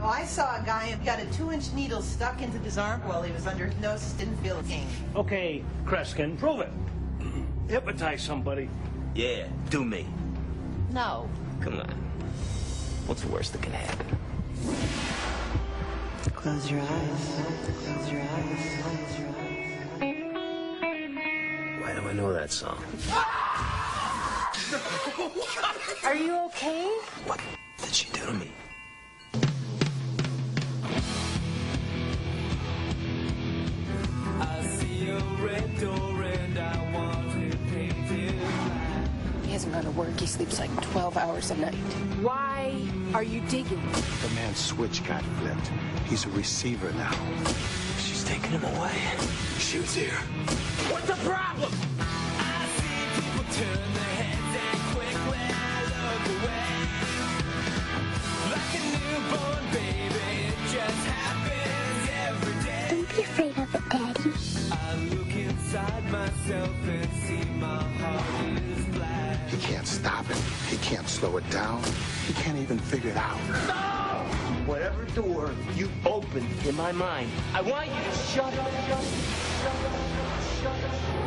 Oh, I saw a guy who got a 2-inch needle stuck into his arm while he was under hypnosis, didn't feel a thing. Okay, Kreskin, prove it. Hypnotize somebody. Yeah, do me. No. Come on. What's the worst that can happen? Close your eyes. Close your eyes. Close your eyes. Why do I know that song? Are you okay? What did she do to me? I see a red door and I want it painted black. He hasn't gone to work. He sleeps like 12 hours a night. Why are you digging? The man's switch got flipped. He's a receiver now. She's taking him away. She was here. What's the problem? I see people turn their heads and quickly look away. Like a newborn baby, it just happens every day. Don't be afraid of it, Daddy. I look inside myself and see my heart is black. He can't stop it. He can't slow it down. He can't even figure it out. Whatever door you open in my mind, I want you to shut it.